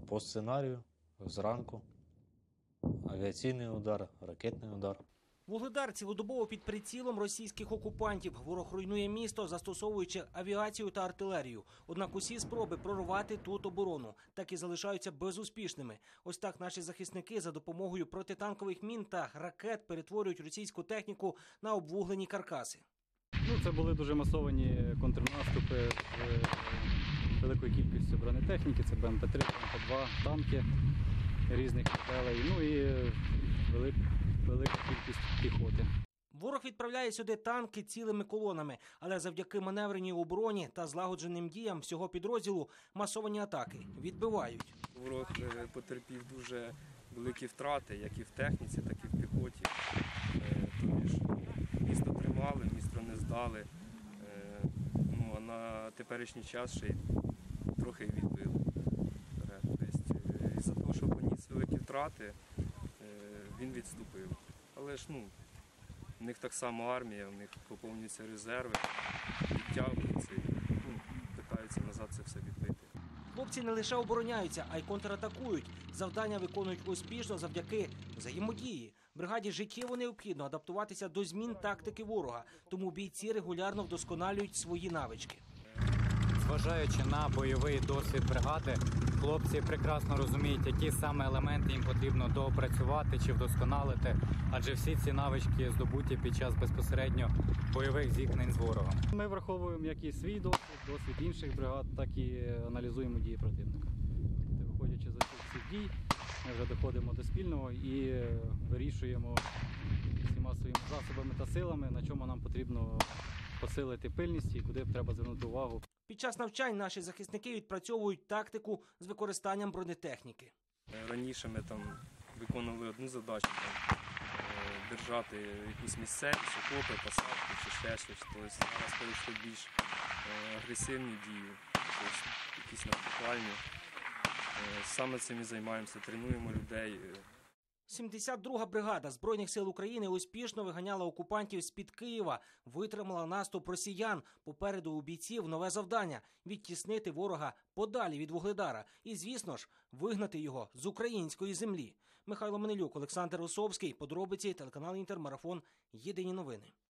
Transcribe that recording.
По сценарію зранку авіаційний удар, ракетний удар. Вугледар цілодобово під прицілом російських окупантів. Ворог руйнує місто, застосовуючи авіацію та артилерію. Однак усі спроби прорвати тут оборону так і залишаються безуспішними. Ось так наші захисники за допомогою протитанкових мін та ракет перетворюють російську техніку на обвуглені каркаси. Це були дуже масовані контрнаступи з великою кількістю бронетехніки. Це БМП-3, БМП-2, танки різних моделей, і велика кількість піхоти. Ворог відправляє сюди танки цілими колонами, але завдяки маневреній обороні та злагодженим діям всього підрозділу масовані атаки відбивають. Ворог потерпів дуже великі втрати, як і в техніці, так і в піхоті. Тобто місто тримали, місто не здали, а на теперішній час ще й трохи відбили. Тобто, із-за того, що поніс великі втрати, він відступив. Але ж в них так само армія, в них поповнюються резерви, підтягуються і питаються назад це все відбити. Хлопці не лише обороняються, а й контратакують. Завдання виконують успішно завдяки взаємодії. Бригаді життєво необхідно адаптуватися до змін тактики ворога, тому бійці регулярно вдосконалюють свої навички. Зважаючи на бойовий досвід бригади, хлопці прекрасно розуміють, які саме елементи їм потрібно доопрацювати чи вдосконалити, адже всі ці навички здобуті під час безпосередньо бойових зіткнень з ворогом. Ми враховуємо як і свій досвід інших бригад, так і аналізуємо дії противника. Виходячи з цих дій, ми вже доходимо до спільного і вирішуємо всіма своїми засобами та силами, на чому нам потрібно посилити пильність і куди треба звернути увагу. Під час навчань наші захисники відпрацьовують тактику з використанням бронетехніки. Раніше ми виконували одну задачу – держати якусь місцевість, окопи, посадки чи ще щось. Тобто зараз перейшли більш агресивні дії, тобто якісь наступальні. Саме цим і займаємося, тренуємо людей. 72-га бригада Збройних сил України успішно виганяла окупантів з-під Києва, витримала наступ росіян. Попереду у бійців нове завдання – відтіснити ворога подалі від Вугледара і, звісно ж, вигнати його з української землі. Михайло Манилюк, Олександр Осовський, подробиці, телеканал Інтер, марафон, єдині новини.